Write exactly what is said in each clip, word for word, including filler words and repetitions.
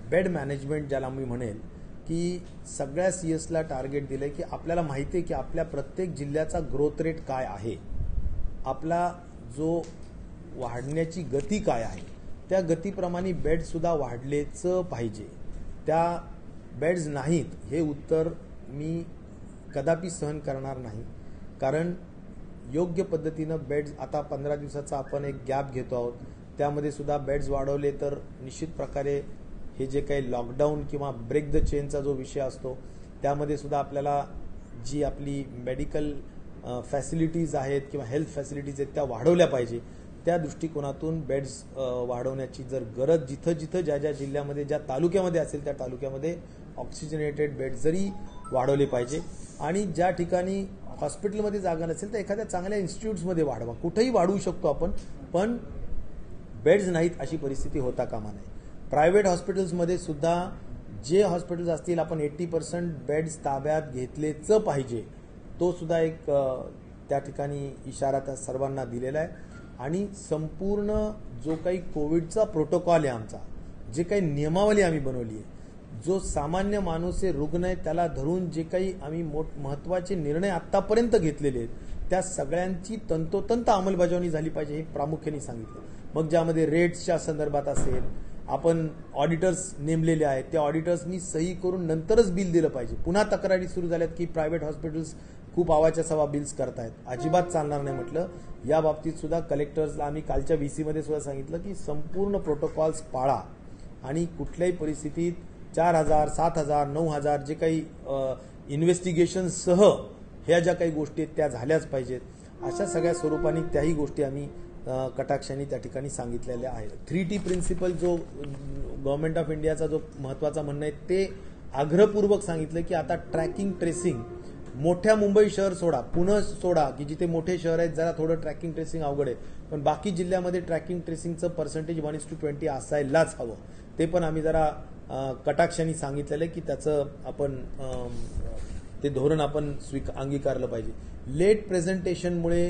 Bed management ज्याला मी म्हणेल की सगळ्या सी एसला टार्गेट दिलं की आपल्याला माहिती आहे की आपल्या प्रत्येक जिल्ह्याचा ग्रोथ रेट काय आहे, आपला जो वाढण्याची गती काय आहे, त्या गतीप्रमाणे बेडसुद्धा वाढलेचं पाहिजे. त्या बेड्स नाहीत हे उत्तर मी कदापि सहन करणार नाही. कारण योग्य पद्धतीनं बेड्स आता पंधरा दिवसाचा आपण एक गॅप घेतो आहोत, त्यामध्ये सुद्धा बेड्स वाढवले तर निश्चित प्रकारे हे जे काही लॉकडाऊन किंवा ब्रेक द चेनचा जो विषय असतो त्यामध्ये सुद्धा आपल्याला जी आपली मेडिकल फॅसिलिटीज आहेत किंवा हेल्थ फॅसिलिटीज आहेत त्या वाढवल्या पाहिजे. त्या दृष्टिकोनातून बेड्स वाढवण्याची जर गरज जिथं जिथं ज्या ज्या जिल्ह्यामध्ये ज्या तालुक्यामध्ये असेल त्या तालुक्यामध्ये ऑक्सिजनेटेड बेड जरी वाढवले पाहिजे. आणि ज्या ठिकाणी हॉस्पिटलमध्ये जागा नसेल तर एखाद्या चांगल्या इन्स्टिट्यूट्समध्ये वाढवा. कुठेही वाढवू शकतो आपण, पण बेड्स नाहीत अशी परिस्थिती होता कामा नये. प्रायव्हेट हॉस्पिटल्समध्ये सुद्धा जे हॉस्पिटल्स असतील आपण एट्टी पर्सेंट बेड्स ताब्यात घेतलेच पाहिजे, तो सुद्धा एक त्या ठिकाणी इशारा त्या सर्वांना दिलेला आहे. आणि संपूर्ण जो काही कोविडचा प्रोटोकॉल आहे आमचा, जे काही नियमावली आम्ही बनवली आहे, जो सामान्य माणूस आहे रुग्ण आहे त्याला धरून जे काही आम्ही मोठ महत्त्वाचे निर्णय आत्तापर्यंत घेतलेले आहेत त्या सगळ्यांची तंतोतंत अंमलबजावणी झाली पाहिजे हे प्रामुख्याने सांगितलं. मग ज्यामध्ये रेट्सच्या संदर्भात असेल, आपण ऑडिटर्स नेमलेले आहेत, त्या ऑडिटर्सनी सही करून नंतरच बिल दिलं पाहिजे. पुन्हा तक्रारी सुरू झाल्यात की प्रायव्हेट हॉस्पिटल्स खूप आवाच्या सवा बिल्स करतायत, अजिबात चालणार नाही म्हटलं. या बाबतीत सुद्धा कलेक्टर्सला आम्ही कालच्या व्हीसीमध्ये सुद्धा सांगितलं की संपूर्ण प्रोटोकॉल्स पाळा आणि कुठल्याही परिस्थितीत चार हजार सात हजार नऊ हजार जे काही इन्व्हेस्टिगेशनसह ह्या ज्या काही गोष्टी आहेत त्या झाल्याच पाहिजेत. अशा सगळ्या स्वरूपाने त्याही गोष्टी आम्ही कटाक्षाने त्या ठिकाणी सांगितलेल्या आहेत. थ्री टी प्रिन्सिपल जो गव्हर्नमेंट ऑफ इंडियाचा जो महत्त्वाचा म्हणणं आहे ते आग्रहपूर्वक सांगितलं की आता ट्रॅकिंग ट्रेसिंग मोठ्या मुंबई शहर सोडा, पुणे सोडा की जिथे मोठे शहर आहेत जरा थोडं ट्रॅकिंग ट्रेसिंग अवघड आहे, पण बाकी जिल्ह्यामध्ये ट्रॅकिंग ट्रेसिंगचं percentage one is to twenty असायलाच हवं. ते पण आम्ही जरा कटाक्षाने सांगितलेलं आहे की त्याचं आपण ते धोरण आपण स्वीक अंगीकारलं पाहिजे. लेट प्रेझेंटेशनमुळे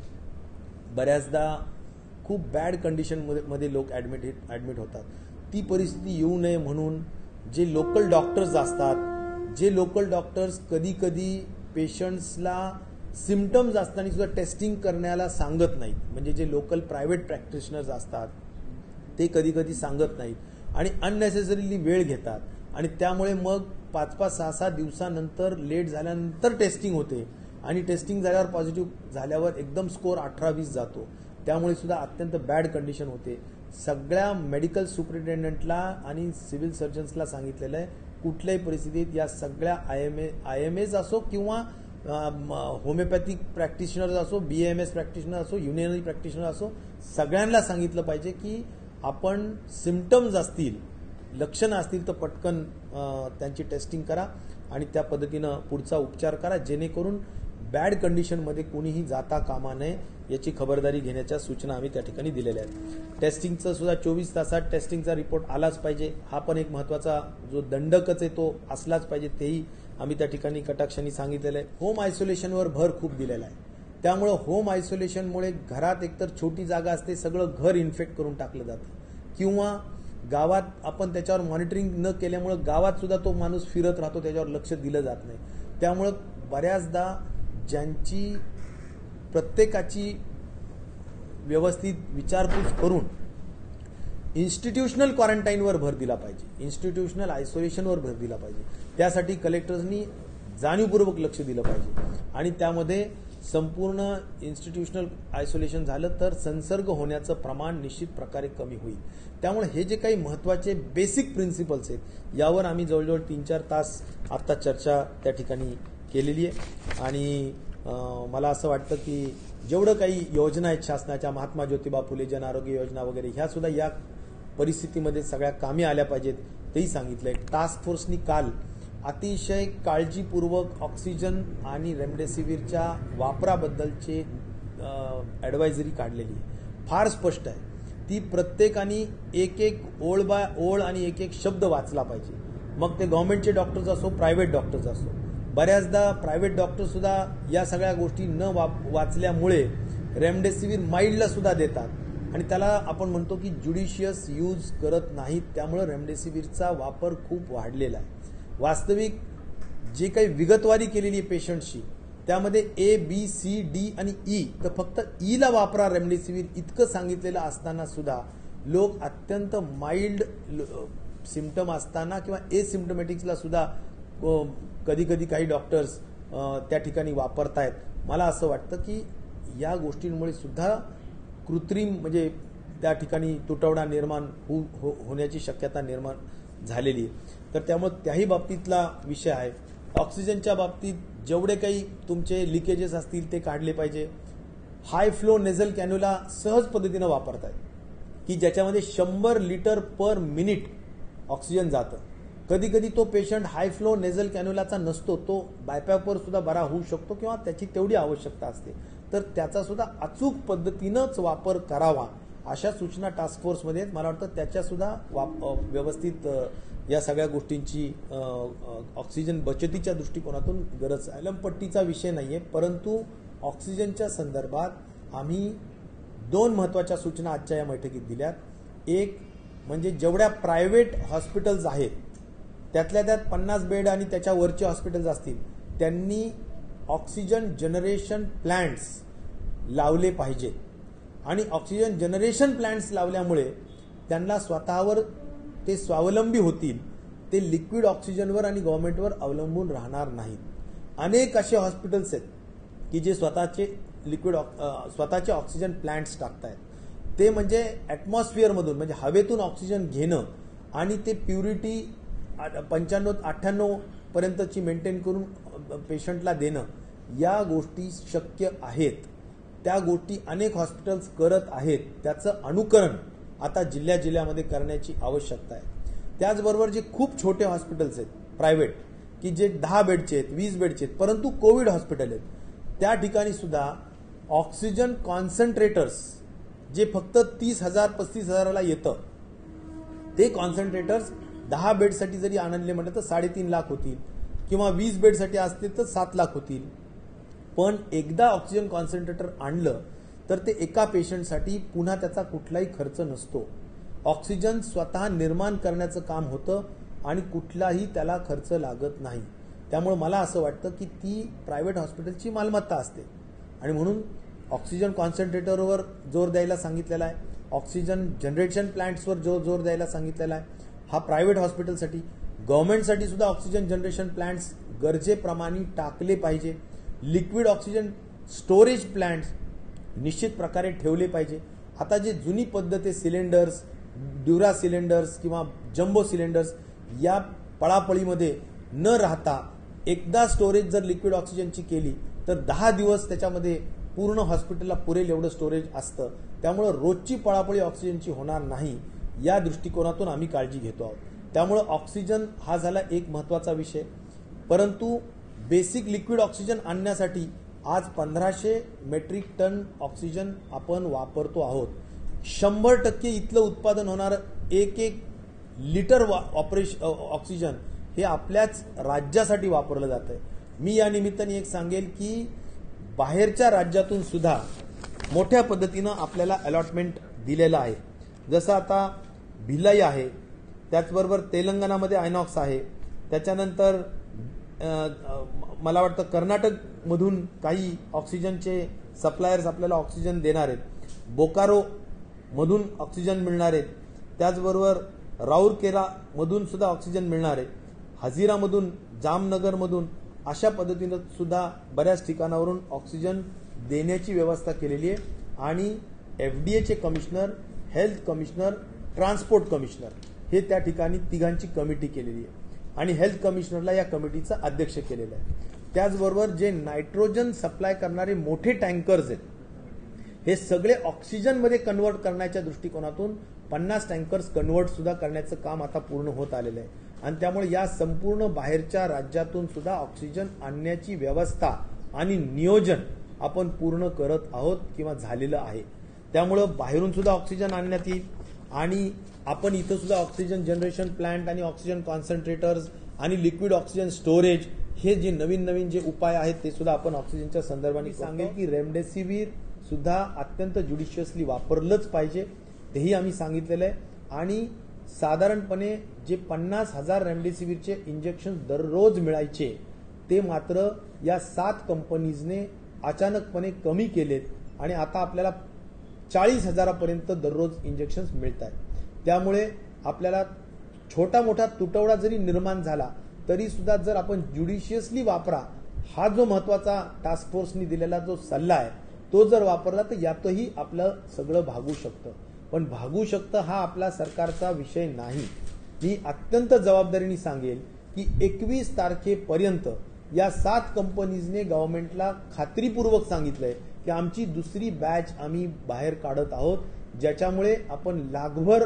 बऱ्याचदा खूप बॅड कंडिशनमध्ये लोक ॲडमिट ॲडमिट होतात. ती परिस्थिती येऊ नये म्हणून जे लोकल डॉक्टर्स असतात, जे लोकल डॉक्टर्स कधी कधी पेशंट्सला सिम्पटम्स असताना सुद्धा टेस्टिंग करण्याला सांगत नाहीत, म्हणजे जे लोकल प्रायव्हेट प्रॅक्टिशनर्स असतात ते कधी कधी सांगत नाहीत आणि अननेसेसरीली वेळ घेतात आणि त्यामुळे मग पाच पाच सहा सहा दिवसानंतर लेट झाल्यानंतर टेस्टिंग होते आणि टेस्टिंग झाल्यावर पॉझिटिव्ह झाल्यावर एकदम स्कोर अठरा वीस जातो. त्यामुळे सुद्धा अत्यंत बॅड कंडिशन होते. सगळ्या मेडिकल सुपरिटेंडंटला आणि सिव्हिल सर्जन्सला सांगितलेलं आहे कुठल्याही परिस्थितीत या सगळ्या I M A I M एज असो किंवा होमिओपॅथिक प्रॅक्टिशनर्स असो, बी एम एस प्रॅक्टिशनर असो, युनियनरी प्रॅक्टिशनर असो, सगळ्यांना सांगितलं पाहिजे की आपण सिम्पटम्स असतील, लक्षणं असतील तर पटकन त्यांची टेस्टिंग करा आणि त्या पद्धतीनं पुढचा उपचार करा, जेणेकरून बॅड कंडिशनमध्ये कोणीही जाता कामा नये याची खबरदारी घेण्याच्या सूचना आम्ही त्या ठिकाणी दिलेल्या आहेत. टेस्टिंगचं सुद्धा चोवीस तासात टेस्टिंगचा रिपोर्ट आलाच पाहिजे, हा पण एक महत्त्वाचा जो दंडकच आहे तो असलाच पाहिजे, तेही आम्ही त्या ठिकाणी कटाक्षाने सांगितलेलं आहे. होम आयसोलेशनवर भर खूप दिलेला आहे, त्यामुळं होम आयसोलेशनमुळे घरात एकतर छोटी जागा असते, सगळं घर इन्फेक्ट करून टाकलं जातं किंवा गावात आपण त्याच्यावर मॉनिटरिंग न केल्यामुळं गावात सुद्धा तो माणूस फिरत राहतो, त्याच्यावर लक्ष दिलं जात नाही. त्यामुळं बऱ्याचदा ज्यांची प्रत्येकाची व्यवस्थित विचारपूस करून इन्स्टिट्यूशनल क्वारंटाईनवर भर दिला पाहिजे, इन्स्टिट्यूशनल आयसोलेशनवर भर दिला पाहिजे. त्यासाठी कलेक्टर्सनी जाणीवपूर्वक लक्ष दिलं पाहिजे आणि त्यामध्ये संपूर्ण इन्स्टिट्यूशनल आयसोलेशन झालं तर संसर्ग होण्याचं प्रमाण निश्चित प्रकारे कमी होईल. त्यामुळे हे जे काही महत्त्वाचे बेसिक प्रिन्सिपल्स आहेत यावर आम्ही जवळजवळ तीन चार तास आत्ता चर्चा त्या ठिकाणी केलेली आहे आणि मला असं वाटतं की जेवढं काही योजना आहेत शासनाच्या, महात्मा ज्योतिबा फुले जन आरोग्य योजना वगैरे, ह्या सुद्धा या परिस्थितीमध्ये सगळ्या कामी आल्या पाहिजेत तेही सांगितलंय. टास्क फोर्सनी काल अतिशय काळजीपूर्वक ऑक्सिजन आणि रेमडेसिवीरच्या वापराबद्दलचे ॲडवायझरी काढलेली आहे, फार स्पष्ट आहे. ती प्रत्येकाने एक एक ओळ बाय ओळ आणि एक एक शब्द वाचला पाहिजे, मग ते गव्हर्नमेंटचे डॉक्टर्स असो, प्रायव्हेट डॉक्टर्स असो. बऱ्याचदा प्रायव्हेट डॉक्टर सुद्धा या सगळ्या गोष्टी न वाचल्यामुळे रेमडेसिवीर माइल्डला सुद्धा देतात आणि त्याला आपण म्हणतो की ज्युडिशियस यूज करत नाहीत, त्यामुळे रेमडेसिवीरचा वापर खूप वाढलेला आहे। वास्तविक जे काही विगतवारी केलेली आहे पेशंटशी त्यामध्ये ए बी सी डी आणि ई, तर फक्त ई ला वापरा रेमडेसिवीर इतकं सांगितलेलं असताना सुद्धा लोक अत्यंत माइल्ड सिम्पटम असताना किंवा एसिम्पटोमॅटिक्सला सुद्धा कधी कधी काही डॉक्टर्स त्या ठिकाणी वापरतायत। मला असं वाटतं की या गोष्टींमुळे सुद्धा कृत्रिम म्हणजे त्या ठिकाणी तुटवडा निर्माण हो, हो होण्याची शक्यता निर्माण झालेली आहे। तर त्यामुळे त्याही बाबतीतला विषय आहे। ऑक्सिजनच्या बाबतीत जेवढे काही तुमचे लिकेजेस असतील ते काढले पाहिजे। हाय फ्लो नेझल कॅन्युला सहज पद्धतीनं वापरतायत की ज्याच्यामध्ये शंभर लिटर पर मिनिट ऑक्सिजन जातं। कधी कधी तो पेशंट हाय फ्लो नेझल कॅन्युलाचा नसतो, तो बायपॅपवर सुद्धा बरा होऊ शकतो किंवा त्याची तेवढी आवश्यकता असते, तर त्याचा सुद्धा अचूक पद्धतीनंच वापर करावा अशा सूचना टास्क फोर्समध्ये आहेत। मला वाटतं त्याच्या सुद्धा व्यवस्थित या सगळ्या गोष्टींची ऑक्सिजन बचतीच्या दृष्टिकोनातून गरज आहे। अलमपट्टीचा विषय नाहीये, परंतु ऑक्सिजनच्या संदर्भात आम्ही दोन महत्त्वाच्या सूचना आजच्या या बैठकीत दिल्यात। एक म्हणजे जेवढ्या प्रायव्हेट हॉस्पिटल्स आहेत त्यातल्या त्यात पन्नास बेड आणि त्याच्या वरचे हॉस्पिटल्स असतील त्यांनी ऑक्सिजन जनरेशन प्लांट्स लावले पाहिजेत आणि ऑक्सिजन जनरेशन प्लांट्स लावल्यामुळे त्यांना स्वतःवर ते स्वावलंबी होतील, ते लिक्विड ऑक्सिजनवर आणि गव्हर्नमेंटवर अवलंबून राहणार नाहीत। अनेक असे हॉस्पिटल्स आहेत की जे स्वतःचे लिक्विड स्वतःचे ऑक्सिजन प्लांट्स टाकतायत, ते म्हणजे ॲटमॉस्फिअरमधून म्हणजे हवेतून ऑक्सिजन घेणं आणि ते प्युरिटी पंच्याण्णव अठ्ठ्याण्णव पर्यंतची मेंटेन करून पेशंटला देणं, या गोष्टी शक्य आहेत। त्या गोष्टी अनेक हॉस्पिटल्स करत आहेत, त्याचं अनुकरण आता जिल्ह्या जिल्ह्यामध्ये करण्याची आवश्यकता आहे। त्याचबरोबर जे खूप छोटे हॉस्पिटल्स आहेत प्रायव्हेट की जे दहा बेडचे आहेत, वीस बेडचे आहेत, परंतु कोविड हॉस्पिटल आहेत, त्या ठिकाणी सुद्धा ऑक्सिजन कॉन्सन्ट्रेटर्स जे फक्त तीस हजार पस्तीस हजाराला येतं, ते कॉन्सन्ट्रेटर्स दहा बेडसाठी जरी आणले म्हटलं तर साडेतीन लाख होतील किंवा वीस बेडसाठी असते तर सात लाख होतील। पण एकदा ऑक्सिजन कॉन्सन्ट्रेटर आणलं तर ते एका पेशंटसाठी पुन्हा त्याचा कुठलाही खर्च नसतो। ऑक्सिजन स्वतः निर्माण करण्याचं काम होतं आणि कुठलाही त्याला खर्च लागत नाही। त्यामुळे मला असं वाटतं की ती प्रायव्हेट हॉस्पिटलची मालमत्ता असते आणि म्हणून ऑक्सिजन कॉन्सन्ट्रेटरवर जोर द्यायला सांगितलेला आहे, ऑक्सिजन जनरेशन प्लांट्सवर जो जोर द्यायला सांगितलेला आहे। हा प्रायव्हेट हॉस्पिटलसाठी, गव्हर्नमेंटसाठी सुद्धा ऑक्सिजन जनरेशन प्लांट्स गरजेप्रमाणे टाकले पाहिजे। लिक्विड ऑक्सिजन स्टोरेज प्लांट्स निश्चित प्रकारे ठेवले पाहिजे। आता जे जुनी पद्धत आहे सिलेंडर्स, ड्युरा सिलेंडर्स किंवा जम्बो सिलेंडर्स या पळापळीमध्ये न राहता एकदा स्टोरेज जर लिक्विड ऑक्सिजनची केली तर दहा दिवस त्याच्यामध्ये पूर्ण हॉस्पिटलला पुरेल एवढं स्टोरेज असतं। त्यामुळे रोजची पळापळी ऑक्सिजनची होणार नाही, या दृष्टिकोनातून आम्ही काळजी घेतो आहोत। त्यामुळे ऑक्सिजन हा झाला एक महत्त्वाचा विषय, परंतु बेसिक लिक्विड ऑक्सिजन आणण्यासाठी आज पंधराशे मेट्रिक टन ऑक्सिजन आपण वापरतो आहोत। शंभर टक्के इथलं उत्पादन होणारं एक एक लिटर ऑपरेशन ऑक्सिजन हे आपल्याच राज्यासाठी वापरलं जात आहे। मी या निमित्ताने एक सांगेल की बाहेरच्या राज्यातून सुद्धा मोठ्या पद्धतीनं आपल्याला अलॉटमेंट दिलेलं आहे। जसं आता भिलाई आहे, त्याचबरोबर तेलंगणामध्ये आयनॉक्स आहे, त्याच्यानंतर मला वाटतं कर्नाटकमधून काही ऑक्सिजनचे सप्लायर्स आपल्याला ऑक्सिजन देणार आहेत, बोकारो मधून ऑक्सिजन मिळणार आहेत, त्याचबरोबर राऊरकेलामधून सुद्धा ऑक्सिजन मिळणार आहे, हजीरामधून, जामनगरमधून अशा पद्धतीनं सुद्धा बऱ्याच ठिकाणावरून ऑक्सिजन देण्याची व्यवस्था केलेली आहे। आणि एफडीएचे commissioner, health commissioner, transport commissioner हे त्या ठिकाणी तिघांची कमिटी केलेली आहे आणि हेल्थ कमिशनरला या कमिटीचं अध्यक्ष केलेलं आहे। त्याचबरोबर जे नायट्रोजन सप्लाय करणारे मोठे टँकर्स आहेत हे सगळे ऑक्सिजनमध्ये कन्वर्ट करण्याच्या दृष्टिकोनातून पन्नास टँकर्स कन्वर्ट सुद्धा करण्याचं काम आता पूर्ण होत आलेलं आहे आणि त्यामुळे या संपूर्ण बाहेरच्या राज्यातून सुद्धा ऑक्सिजन आणण्याची व्यवस्था आणि नियोजन आपण पूर्ण करत आहोत किंवा झालेलं आहे। त्यामुळं बाहेरून सुद्धा ऑक्सिजन आणण्यात येईल आणि आपण इथं सुद्धा ऑक्सिजन जनरेशन प्लांट आणि ऑक्सिजन कॉन्सन्ट्रेटर्स आणि लिक्विड ऑक्सिजन स्टोरेज हे जे नवीन नवीन जे उपाय आहेत ते सुद्धा आपण ऑक्सिजनच्या संदर्भाने सांगेल की रेमडेसिवीर सुद्धा अत्यंत ज्युडिशियसली वापरलंच पाहिजे, तेही आम्ही सांगितलेलं आहे। आणि साधारणपणे जे पन्नास हजार रेमडेसिवीरचे इंजेक्शन दररोज मिळायचे ते मात्र या सात कंपनीजने अचानकपणे कमी केलेत आणि आता आपल्याला चाळीस हजारापर्यंत दररोज इंजेक्शन्स मिळत आहेत। त्यामुळे आपल्याला छोटा मोठा तुटवडा जरी निर्माण झाला तरी सुद्धा जर आपण ज्युडिशियसली वापरा हा जो महत्वाचा टास्क फोर्सनी दिलेला जो सल्ला आहे तो जर वापरला तर यातही आपलं सगळं भागू शकतं। पण भागू शकतं हा आपला सरकारचा विषय नाही। मी अत्यंत जबाबदारीने सांगेल की एकवीस तारखेपर्यंत या सात कंपनीजने गव्हर्नमेंटला खात्रीपूर्वक सांगितलंय की आमची दुसरी बॅच आम्ही बाहेर काढत आहोत, ज्याच्यामुळे आपण लाखभर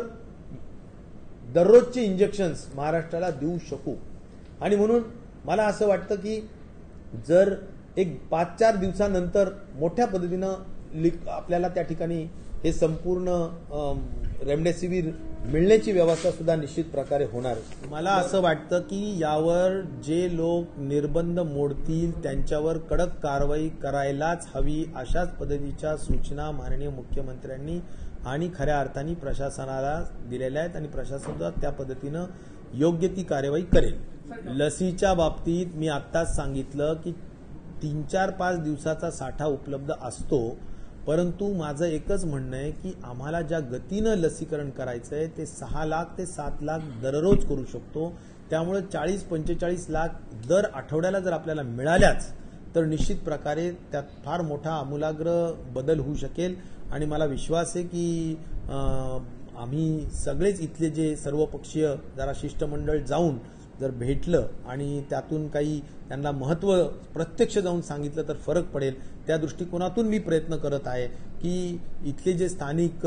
दररोजचे इंजेक्शन्स महाराष्ट्राला देऊ शकू। आणि म्हणून मला असं वाटतं की जर एक पाच चार दिवसानंतर मोठ्या पद्धतीनं आपल्याला त्या ठिकाणी हे संपूर्ण रेमडेसिवीर मिळण्याची व्यवस्था सुद्धा निश्चित प्रकारे होणार आहे। मला असं वाटतं की यावर जे लोक निर्बंध मोडतील त्यांच्यावर कडक कारवाई करायलाच हवी, अशाच पद्धतीच्या सूचना माननीय मुख्यमंत्र्यांनी आणि खऱ्या अर्थाने प्रशासनाला दिलेल्या आहेत आणि प्रशासन सुद्धा त्या पद्धतीनं योग्य ती कार्यवाही करेल। लसीच्या बाबतीत मी आत्ताच सांगितलं की तीन चार पाच दिवसाचा साठा उपलब्ध असतो, परंतु माझं एकच म्हणणं आहे की आम्हाला ज्या गतीनं लसीकरण करायचं आहे ते सहा लाख ते सात लाख दररोज करू शकतो। त्यामुळे चाळीस पंचेचाळीस लाख दर आठवड्याला जर आपल्याला मिळाल्याच तर निश्चित प्रकारे त्यात फार मोठा आमूलाग्र बदल होऊ शकेल। आणि मला विश्वास आहे की आम्ही सगळेच इथले जे सर्वपक्षीय जरा शिष्टमंडळ जाऊन जर भेटलं आणि त्यातून काही त्यांना महत्त्व प्रत्यक्ष जाऊन सांगितलं तर फरक पडेल, त्या दृष्टिकोनातून मी प्रयत्न करत आहे की इथले जे स्थानिक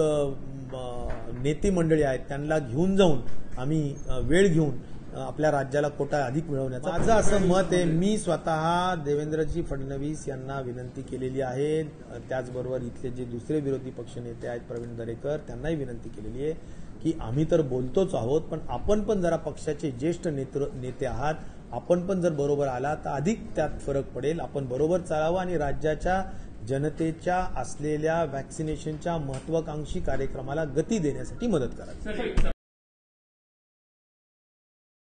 नेते मंडळी आहेत त्यांना घेऊन जाऊन आम्ही वेळ घेऊन आपल्या राज्याला कोटा अधिक मिळवण्याचं माझं असं मत आहे। मी स्वतः देवेंद्रजी फडणवीस यांना विनंती केलेली आहे, त्याचबरोबर इथले जे दुसरे विरोधी पक्ष नेते आहेत प्रवीण दरेकर त्यांनाही विनंती केलेली आहे की आम्ही तर बोलतोच आहोत, पण आपण पण जरा पक्षाचे ज्येष्ठ नेतृ नेते आहात, आपण पण जर बरोबर आला तर अधिक त्यात फरक पडेल। आपण बरोबर चालावं आणि राज्याच्या जनतेच्या असलेल्या व्हॅक्सिनेशनच्या महत्वाकांक्षी कार्यक्रमाला गती देण्यासाठी मदत करावी।